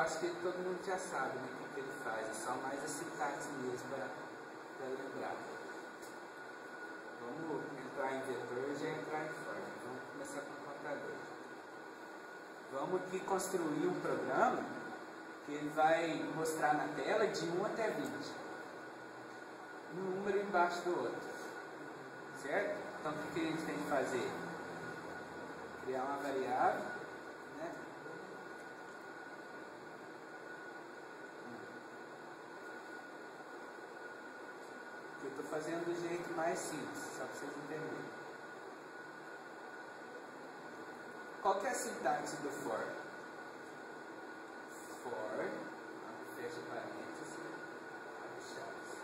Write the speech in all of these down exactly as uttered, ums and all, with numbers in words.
acho que todo mundo já sabe, né, o que, que ele faz. É só mais a sintaxe mesmo para lembrar. Vamos entrar em vetor e já entrar em for. Vamos começar com o contador. Vamos aqui construir um programa que ele vai mostrar na tela de um até vinte. Um número embaixo do outro. Certo? Então o que a gente tem que fazer? Criar uma variável, né? Eu estou fazendo do jeito mais simples, só para vocês entenderem. Qual que é a sintaxe do for? For, fecha parênteses, abre chaves.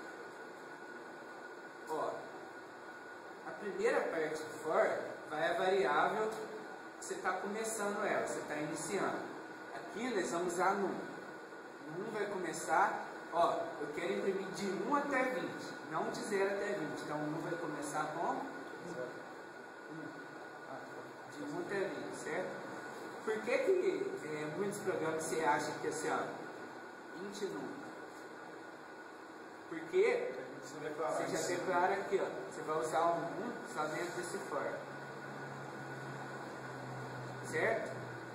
Ó, a primeira parte do for vai a variável que você está começando ela, você está iniciando. Aqui nós vamos usar num. Num vai começar, ó, eu quero imprimir de um até vinte, não de zero até vinte. Então um vai começar com um. De um até vinte, certo? Por que que é, muitos programas você acha que assim, ó, int num? Porque você já declara aqui, ó, você vai usar um um só dentro desse for. Certo?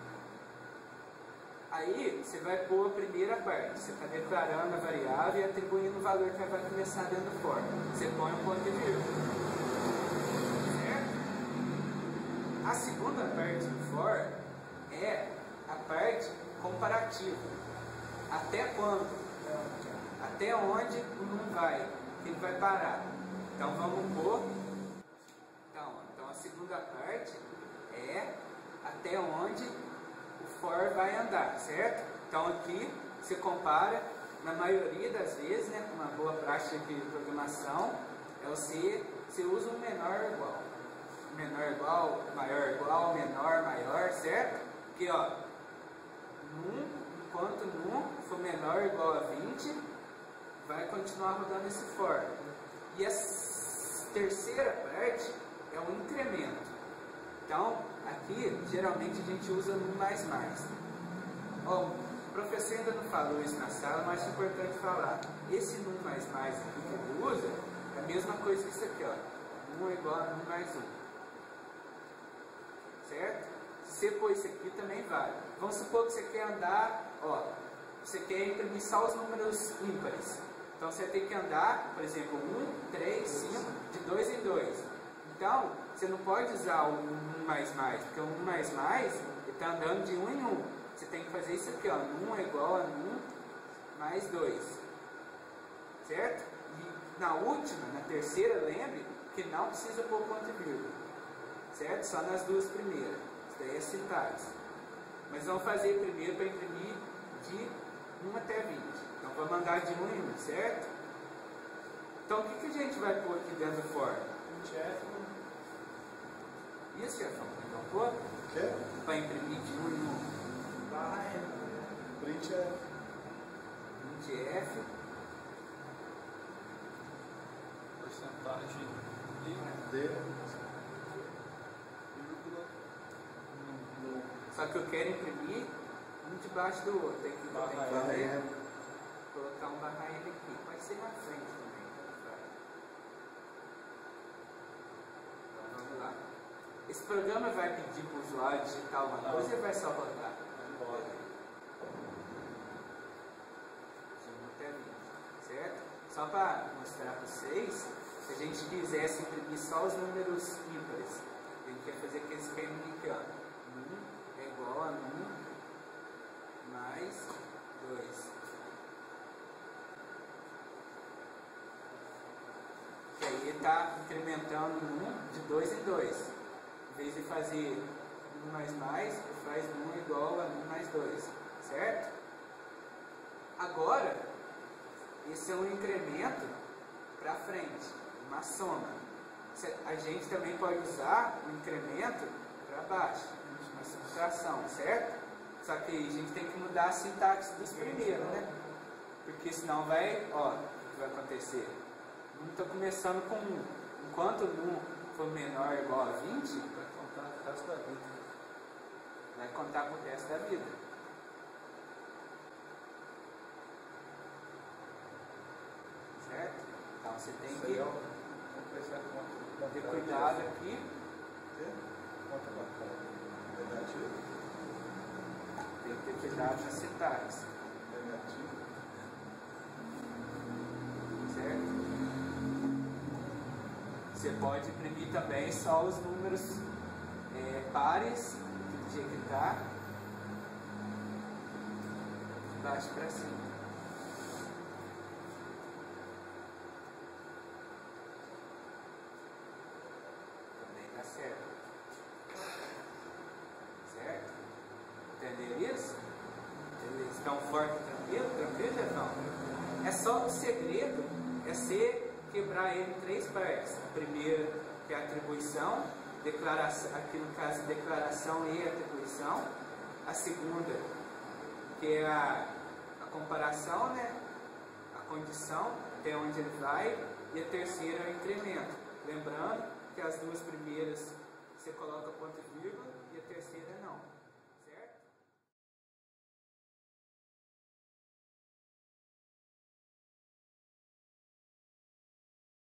Aí você vai pôr a primeira parte, você está declarando a variável e atribuindo o valor que vai começar dentro do for. Você põe um ponto e vírgula. Certo? A segunda parte do for é a parte comparativa. Até quando? Até onde o num vai? Ele vai parar. Então vamos pôr. Então, então a segunda parte é até onde o for vai andar, certo? Então aqui você compara, na maioria das vezes, né, com uma boa prática de programação, é você, você usa um menor ou igual. Menor igual, maior igual, menor, maior, certo? Aqui ó, num, enquanto num for menor ou igual a vinte, vai continuar rodando esse for. E a terceira parte é o incremento. Então, aqui, geralmente a gente usa no mais mais. Ó, o professor ainda não falou isso na sala, mas é importante falar. Esse num mais mais aqui que ele usa, é a mesma coisa que isso aqui, ó. um é igual a num mais um. Certo? Se você pôr isso aqui, também vale. Vamos supor que você quer andar, ó, você quer imprimir só os números ímpares. Então, você tem que andar, por exemplo, um, três, cinco, de dois em dois. Então, você não pode usar o um mais mais, porque o um mais mais está andando de um em um. Você tem que fazer isso aqui, ó, um é igual a um mais dois. Certo? E na última, na terceira, lembre que não precisa pôr ponto e vírgula. Certo? Só nas duas primeiras. Isso daí é sintaxe. Mas vamos fazer primeiro para imprimir de um até vinte. Então vamos andar de um em um, certo? Então o que, que a gente vai pôr aqui dentro do for? Isso, chefão? Então pôr? Quê? Para imprimir de um em um. Vai. Printf. Printf. Porcentagem D. Só que eu quero imprimir um debaixo do outro. Tem que, Barra tem que fazer, N. colocar um barra N aqui. Pode ser na frente também. Então vamos lá. Esse programa vai pedir para o usuário digitar uma coisa ou ele vai só rodar? Certo? Só para mostrar para vocês, se a gente quisesse imprimir só os números ímpares, a gente ia fazer aquele esquema aqui, ó. um é igual a um mais dois. Que aí ele está incrementando um de dois em dois. Em vez de fazer um mais mais, ele faz um igual a um mais dois. Certo? Agora, esse é um incremento para frente, uma soma. A gente também pode usar o incremento para baixo, uma subtração, certo? Só que a gente tem que mudar a sintaxe dos primeiros, né? Porque senão vai, ó, o que vai acontecer? um está começando com um. Enquanto um for menor ou igual a vinte, vai contar o resto da vida. vai contar com o resto da vida. certo? Então você tem Isso aí é que o- vamos pensar em conta- ter conta- cuidado aqui. Conta bancária. Negativo. Tem que ter cuidado nas setais, Negativo. certo? Você pode imprimir também só os números é, pares do jeito que está, de baixo para cima. Também dá certo. Certo? Entenderam isso? Eles estão fortes, tranquilo? Tranquilo, Jefão? É só o segredo é ser quebrar ele em três partes. A primeira, que é a atribuição, declaração, aqui no caso, declaração e atribuição. A segunda, que é a, a comparação, né? A condição, até onde ele vai. E a terceira é o incremento. Lembrando que as duas primeiras você coloca ponto e vírgula e a terceira não.